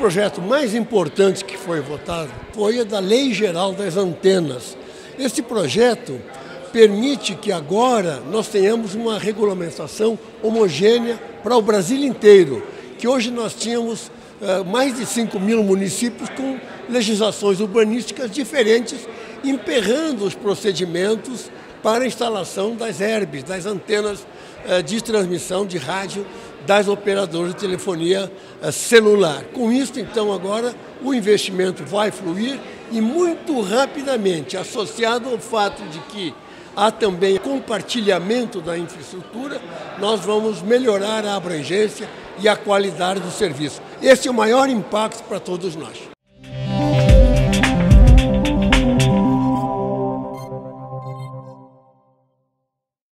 projeto mais importante que foi votado foi o da Lei Geral das Antenas. Esse projeto permite que agora nós tenhamos uma regulamentação homogênea para o Brasil inteiro, que hoje nós tínhamos mais de 5.000 municípios com legislações urbanísticas diferentes, emperrando os procedimentos para a instalação das herbes, das antenas de transmissão de rádio das operadoras de telefonia celular. Com isso, então, agora o investimento vai fluir e muito rapidamente, associado ao fato de que há também compartilhamento da infraestrutura, nós vamos melhorar a abrangência e a qualidade do serviço. Esse é o maior impacto para todos nós.